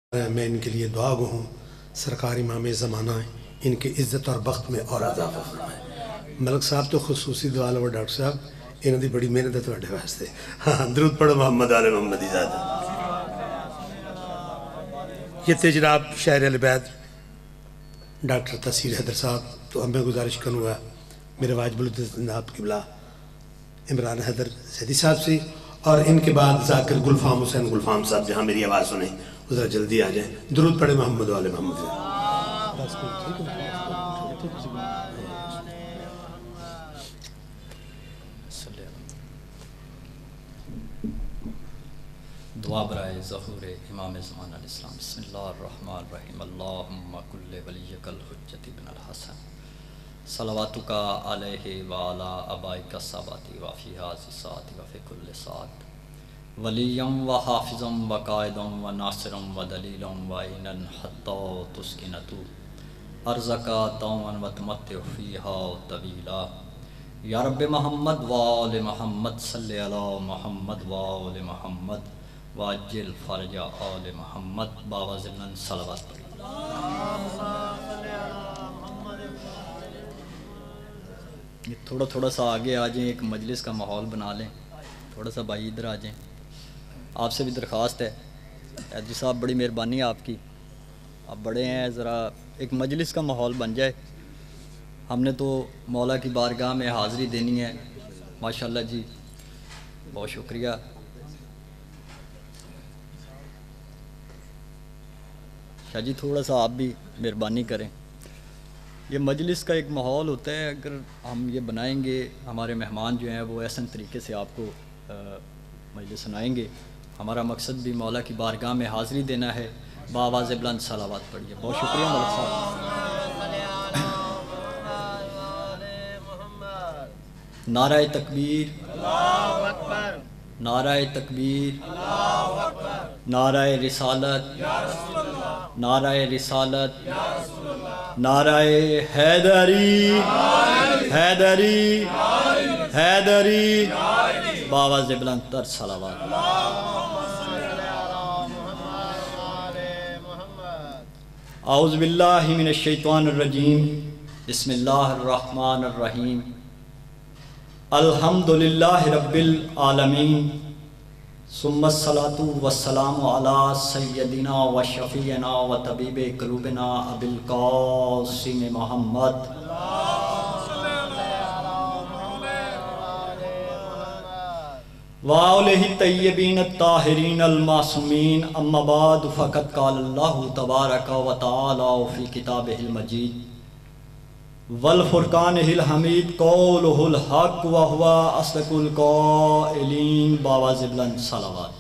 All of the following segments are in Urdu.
میں ان کے لیے دعا گو ہوں سرکار امام زمانہ ان کے عزت اور بخت میں اور اضافہ فرمائے۔ ملک صاحب تو خصوصی دعا لو ڈاکٹر صاحب انہوں دی بڑی محنت ہے تواڈے واسطے۔ ہاں درود پڑھو محمد آل محمد زیادہ۔ یہ تھے جناب شاعر اہل بیت ڈاکٹر تحصیل حیدر صاحب۔ تو ہمیں گزارش کروں گا میرے واجب العزت جناب قبلہ عمران حیدر زیدی صاحب سے، اور ان کے بعد ذاکر گلفام حسین گلفام صاحب جہاں میری آواز سنیں ذرا جلدی آ جائیں۔ درود پڑھے محمد والے محمد۔ دعا برائے ظہور امام زمان علیہ السلام۔ بسم اللہ الرحمن الرحیم۔ اللہم کل ولیک الحجت بن الحسن صلواتک علیہ وعلا ابائک الصحابۃ وفی ہذہ الساعۃ وفی کل ساعۃ ولیم و حافظم و قائدم و ناصرم و دلیلم و عینن حتی تسکنتو ارزقا طوعا و تمتع فیہا طویلا۔ یا رب محمد و آل محمد صلی علی محمد و آل محمد واجل فرج آل محمد بابا ضمن صلوات پڑھی۔ تھوڑا تھوڑا سا آگے آ جائیں، ایک مجلس کا ماحول بنا لیں، تھوڑا سا بھائی ادھر آ جائیں۔ آپ سے بھی درخواست ہے، حیدری صاحب بڑی مہربانی آپ کی، آپ بڑے ہیں، ذرا ایک مجلس کا ماحول بن جائے۔ ہم نے تو مولا کی بارگاہ میں حاضری دینی ہے، ماشاءاللہ جی بہت شکریہ۔ شاہ جی تھوڑا سا آپ بھی مہربانی کریں، یہ مجلس کا ایک ماحول ہوتا ہے، اگر ہم یہ بنائیں گے ہمارے مہمان جو ہیں وہ احسن طریقے سے آپ کو مجلس سنائیں گے۔ ہمارا مقصد بھی مولا کی بارگاہ میں حاضری دینا ہے۔ بآواز بلند صلوات پڑھیے۔ بہت شکریہ ملک صاحب۔ نعرہ تکبیر، نعرہ تکبیر، نعرہ رسالت، نعرہ رسالت، نعرہ حیدری، حیدری، حیدری، بآواز بلند تر صلوات۔ اعوذ باللہ من الشیطان الرجیم، بسم اللہ الرحمن الرحیم۔ الحمدللہ رب العالمین، ثم الصلاة والسلام علی سیدنا و شفیعنا و طبیب قلوبنا ابی القاسم محمد وآلہ الطیبین الطاہرین المعصومین، اما بعد فقد قال اللہ تبارک و تعالی فی کتابہ المجید والفرقان الحمید قولہ الحق وہو اصدق القائلین۔ بآواز بلند صلوات۔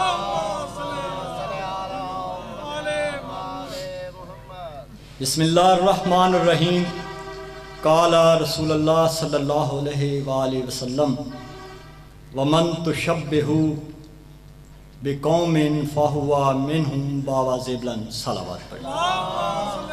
بسم اللہ الرحمن الرحیم۔ قال رسول اللہ صلی اللہ علیہ وآلہ وسلم ومن تشبہ بقوم فہو منہم۔ بآواز بلند صلوات پڑھیں۔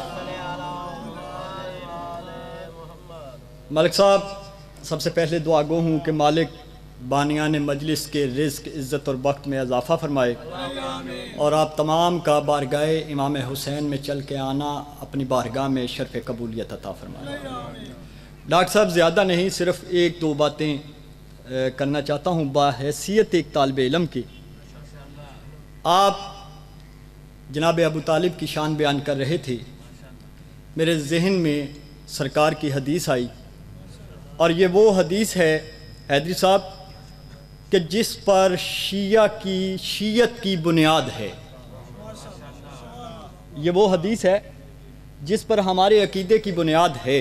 ملک صاحب سب سے پہلے دعا گو ہوں کہ مالک بانیان مجلس کے رزق عزت اور بخت میں اضافہ فرمائے، اور آپ تمام کا بارگاہ امام حسین میں چل کے آنا اپنی بارگاہ میں شرف قبولیت عطا فرمائے۔ ڈاکٹر صاحب زیادہ نہیں، صرف ایک دو باتیں کرنا چاہتا ہوں بحیثیت ایک طالب علم کی۔ آپ جناب ابو طالب کی شان بیان کر رہے تھے، میرے ذہن میں سرکار کی حدیث آئی، اور یہ وہ حدیث ہے حیدری صاحب کہ جس پر شیعت کی بنیاد ہے۔ یہ وہ حدیث ہے جس پر ہمارے عقیدے کی بنیاد ہے۔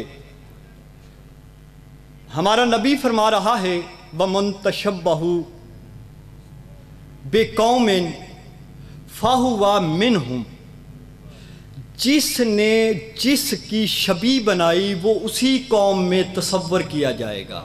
ہمارا نبی فرما رہا ہے وَمَن تَشَبَّهُ بِقَوْمٍ فَهُوَ مِنْهُمْ، جس نے جس کی شبیہ بنائی وہ اسی قوم میں تصور کیا جائے گا۔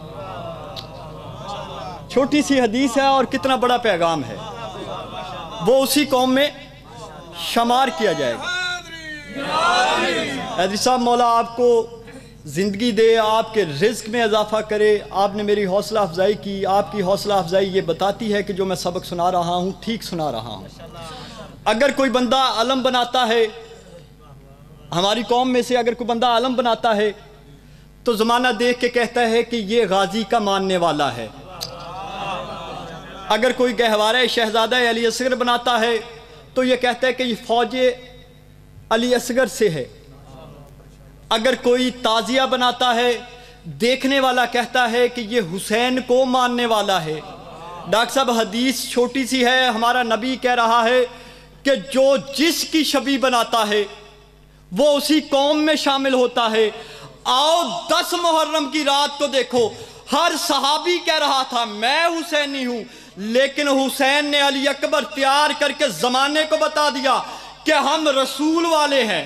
چھوٹی سی حدیث ہے اور کتنا بڑا پیغام ہے، وہ اسی قوم میں شمار کیا جائے گا۔ حیدری صاحب مولا آپ کو زندگی دے، آپ کے رزق میں اضافہ کرے۔ آپ نے میری حوصلہ افزائی کی، آپ کی حوصلہ افزائی یہ بتاتی ہے کہ جو میں سبق سنا رہا ہوں ٹھیک سنا رہا ہوں۔ اگر کوئی بندہ علم بناتا ہے، ہماری قوم میں سے اگر کوئی بندہ علم بناتا ہے تو زمانہ دیکھ کے کہتا ہے کہ یہ غازی کا ماننے والا ہے۔ اگر کوئی گہوارہ شہزادہ علی اصغر بناتا ہے تو یہ کہتا ہے کہ یہ فوج علی اصغر سے ہے۔ اگر کوئی تازیہ بناتا ہے، دیکھنے والا کہتا ہے کہ یہ حسین کو ماننے والا ہے۔ ڈاکٹر صاحب حدیث چھوٹی سی ہے، ہمارا نبی کہہ رہا ہے کہ جو جس کی شبیہ بناتا ہے وہ اسی قوم میں شامل ہوتا ہے۔ آؤ 10 محرم کی رات کو دیکھو، ہر صحابی کہہ رہا تھا میں حسینی ہوں، لیکن حسین نے علی اکبر تیار کر کے زمانے کو بتا دیا کہ ہم رسول والے ہیں،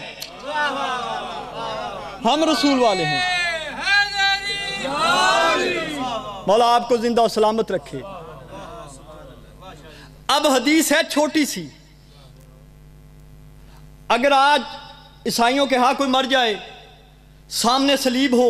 ہم رسول والے ہیں۔ مولا آپ کو زندہ و سلامت رکھے۔ اب حدیث ہے چھوٹی سی، اگر آج عیسائیوں کے ہاں کوئی مر جائے، سامنے صلیب ہو،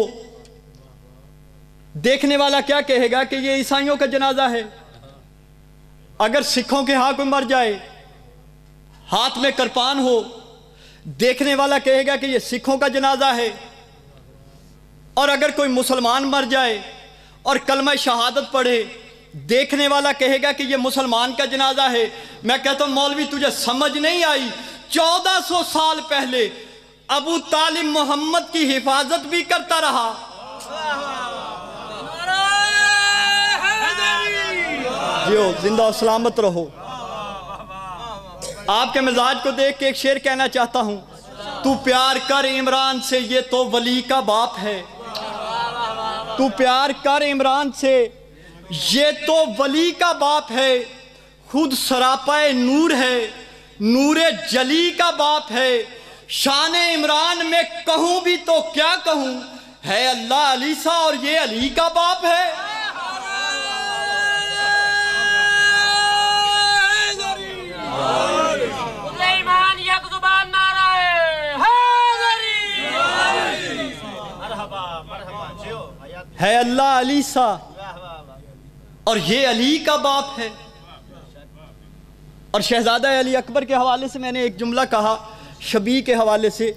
دیکھنے والا کیا کہے گا کہ یہ عیسائیوں کا جنازہ ہے۔ اگر سکھوں کے ہاں کوئی مر جائے، ہاتھ میں کرپان ہو، دیکھنے والا کہے گا کہ یہ سکھوں کا جنازہ ہے۔ اور اگر کوئی مسلمان مر جائے اور کلمہ شہادت پڑھے، دیکھنے والا کہے گا کہ یہ مسلمان کا جنازہ ہے۔ میں کہتا ہوں مولوی تجھے سمجھ نہیں آئی، 1400 سال پہلے ابو طالب محمد کی حفاظت بھی کرتا رہا۔ جیو زندہ و سلامت رہو۔ آپ کے مزاج کو دیکھ کے ایک شعر کہنا چاہتا ہوں، تو پیار کر عمران سے یہ تو ولی کا باپ ہے، تو پیار کر عمران سے یہ تو ولی کا باپ ہے، خود سراپا نور ہے، نور جلی کا باپ ہے، شان عمران میں کہوں بھی تو کیا کہوں، ہے اللہ علی سا اور یہ علی کا باپ ہے۔ ہے اللہ علی سا اور یہ علی کا باپ ہے۔ اور شہزادہ علی اکبر کے حوالے سے میں نے ایک جملہ کہا، شبیہ کے حوالے سے،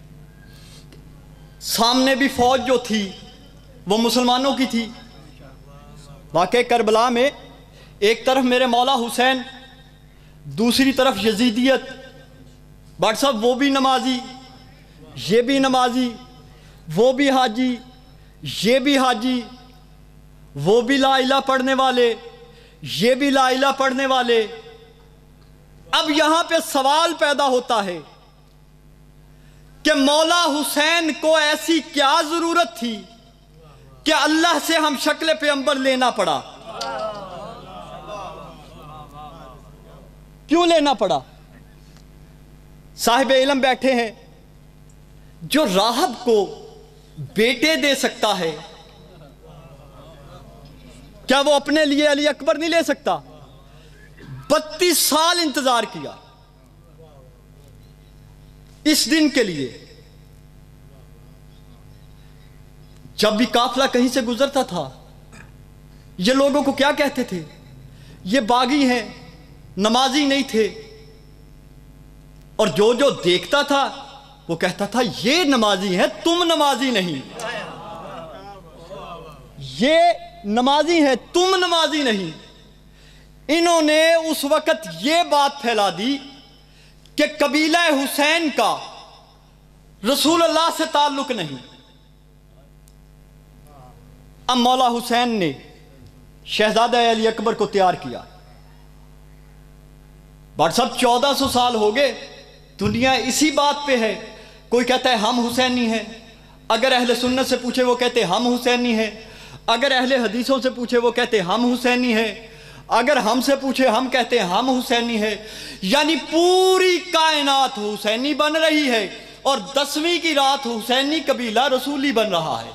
سامنے بھی فوج جو تھی وہ مسلمانوں کی تھی۔ واقع کربلا میں ایک طرف میرے مولا حسین، دوسری طرف یزیدیت۔ ڈاکٹر صاحب وہ بھی نمازی، یہ بھی نمازی، وہ بھی حاجی، یہ بھی حاجی، وہ بھی لا الہ پڑھنے والے، یہ بھی لا الہ پڑھنے والے۔ اب یہاں پہ سوال پیدا ہوتا ہے کہ مولا حسین کو ایسی کیا ضرورت تھی کہ اللہ سے ہم شکل پیغمبر لینا پڑا؟ کیوں لینا پڑا؟ صاحب علم بیٹھے ہیں، جو راہب کو بیٹے دے سکتا ہے کیا وہ اپنے لیے علی اکبر نہیں لے سکتا؟ 32 سال انتظار کیا اس دن کے لیے۔ جب بھی قافلہ کہیں سے گزرتا تھا، یہ لوگوں کو کیا کہتے تھے؟ یہ باغی ہیں، نمازی نہیں تھے۔ اور جو جو دیکھتا تھا وہ کہتا تھا یہ نمازی ہیں، تم نمازی نہیں، یہ نمازی ہیں، تم نمازی نہیں۔ انہوں نے اس وقت یہ بات پھیلا دی کہ قبیلہ حسین کا رسول اللہ سے تعلق نہیں۔ اب مولا حسین نے شہزادہ علی اکبر کو تیار کیا۔ بٹ صاحب 1400 سال ہو گئے، دنیا اسی بات پہ ہے۔ کوئی کہتا ہے ہم حسینی ہیں، اگر اہل سنت سے پوچھے وہ کہتے ہم حسینی ہیں، اگر اہل حدیثوں سے پوچھے وہ کہتے ہم حسینی ہیں، اگر ہم سے پوچھے ہم کہتے ہم حسینی ہیں۔ یعنی پوری کائنات حسینی بن رہی ہے، اور 10ویں کی رات حسینی قبیلہ رسولی بن رہا ہے۔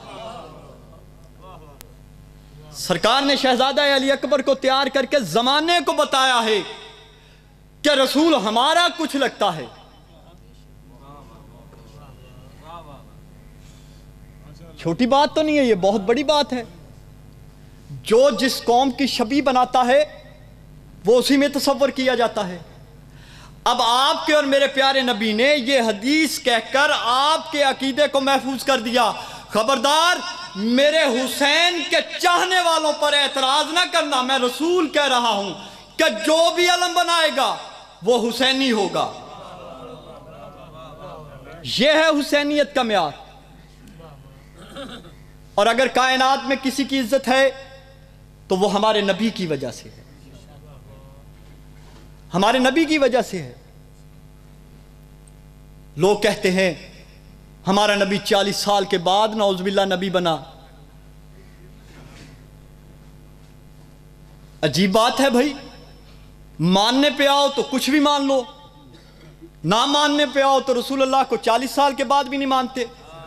سرکار نے شہزادہ علی اکبر کو تیار کر کے زمانے کو بتایا ہے کہ رسول ہمارا کچھ لگتا ہے۔ چھوٹی بات تو نہیں ہے، یہ بہت بڑی بات ہے۔ جو جس قوم کی شبیہ بناتا ہے وہ اسی میں تصور کیا جاتا ہے۔ اب آپ کے اور میرے پیارے نبی نے یہ حدیث کہہ کر آپ کے عقیدے کو محفوظ کر دیا، خبردار میرے حسین کے چاہنے والوں پر اعتراض نہ کرنا، میں رسول کہہ رہا ہوں کہ جو بھی علم بنائے گا وہ حسینی ہوگا۔ یہ ہے حسینیت کا معیار۔ اور اگر کائنات میں کسی کی عزت ہے تو وہ ہمارے نبی کی وجہ سے ہے، ہمارے نبی کی وجہ سے ہے۔ لوگ کہتے ہیں ہمارا نبی 40 سال کے بعد نعوذ باللہ نبی بنا۔ عجیب بات ہے بھائی، ماننے پہ آؤ تو کچھ بھی مان لو، نہ ماننے پہ آؤ تو رسول اللہ کو 40 سال کے بعد بھی نہیں مانتے۔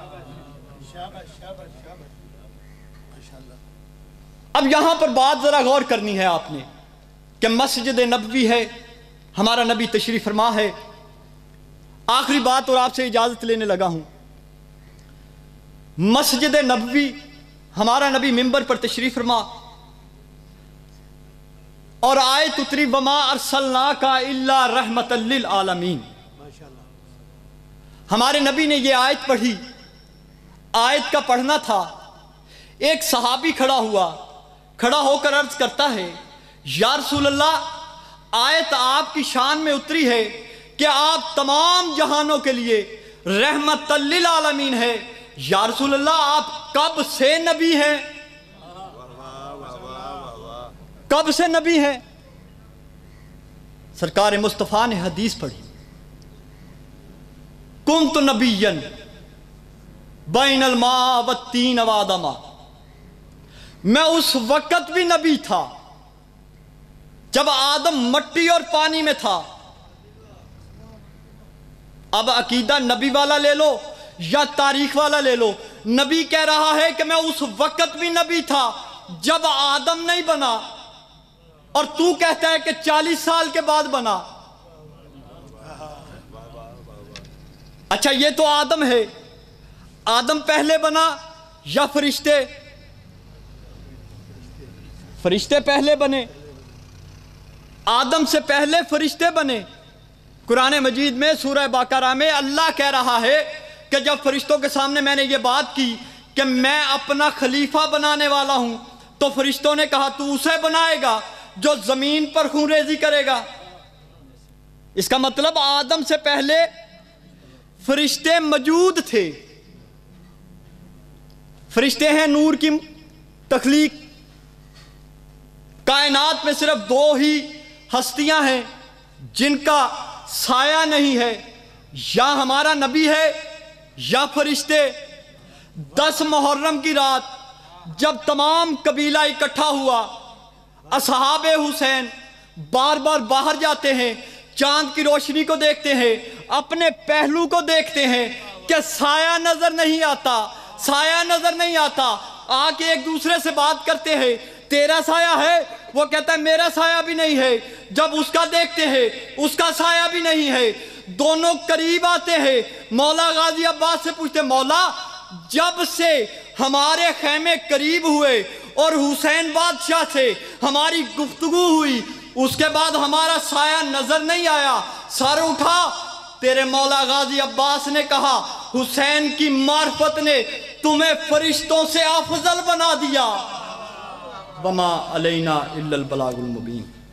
اب یہاں پر بات ذرا غور کرنی ہے آپ نے کہ مسجد نبوی ہے، ہمارا نبی تشریف فرما ہے۔ آخری بات اور آپ سے اجازت لینے لگا ہوں۔ مسجد نبوی، ہمارا نبی منبر پر تشریف فرما اور آیت اتری وما ارسلناک الا رحمتا للعالمین۔ ہمارے نبی نے یہ آیت پڑھی، آیت کا پڑھنا تھا، ایک صحابی کھڑا ہو کر عرض کرتا ہے یا رسول اللہ، آیت آپ کی شان میں اتری ہے کہ آپ تمام جہانوں کے لیے رحمت للعالمین ہے، یا رسول اللہ آپ کب سے نبی ہیں؟ کب سے نبی ہیں؟ سرکار مصطفیٰ نے حدیث پڑھی، کنت نبیا بین الماء والتین وآدم، میں اس وقت بھی نبی تھا جب آدم مٹی اور پانی میں تھا۔ اب عقیدہ نبی والا لے لو یا تاریخ والا لے لو، نبی کہہ رہا ہے کہ میں اس وقت بھی نبی تھا جب آدم نہیں بنا، اور تو کہتا ہے کہ 40 سال کے بعد بنا۔ اچھا یہ تو آدم ہے، آدم پہلے بنا یا فرشتے؟ فرشتے پہلے بنے، آدم سے پہلے فرشتے بنے۔ قرآن مجید میں سورہ بقرہ میں اللہ کہہ رہا ہے کہ جب فرشتوں کے سامنے میں نے یہ بات کی کہ میں اپنا خلیفہ بنانے والا ہوں، تو فرشتوں نے کہا تو اسے بنائے گا جو زمین پر خون ریزی کرے گا۔ اس کا مطلب آدم سے پہلے فرشتے موجود تھے۔ فرشتے ہیں نور کی تخلیق۔ کائنات میں صرف 2 ہی ہستیاں ہیں جن کا سایہ نہیں ہے، یا ہمارا نبی ہے یا فرشتے۔ 10 محرم کی رات جب تمام قبیلہ اکٹھا ہوا، اصحاب حسین بار بار باہر جاتے ہیں، چاند کی روشنی کو دیکھتے ہیں، اپنے پہلو کو دیکھتے ہیں کہ سایہ نظر نہیں آتا، سایہ نظر نہیں آتا۔ آ کے ایک دوسرے سے بات کرتے ہیں، تیرا سایہ ہے؟ وہ کہتا ہے میرا سایہ بھی نہیں ہے۔ جب اس کا دیکھتے ہیں اس کا سایہ بھی نہیں ہے۔ دونوں قریب آتے ہیں، مولا غازی عباس سے پوچھتے مولا جب سے ہمارے خیمے قریب ہوئے اور حسین بادشاہ سے ہماری گفتگو ہوئی، اس کے بعد ہمارا سایہ نظر نہیں آیا۔ سر اٹھا، تیرے مولا غازی عباس نے کہا حسین کی معرفت نے تمہیں فرشتوں سے افضل بنا دیا۔ وما علینا الا البلاغ المبین۔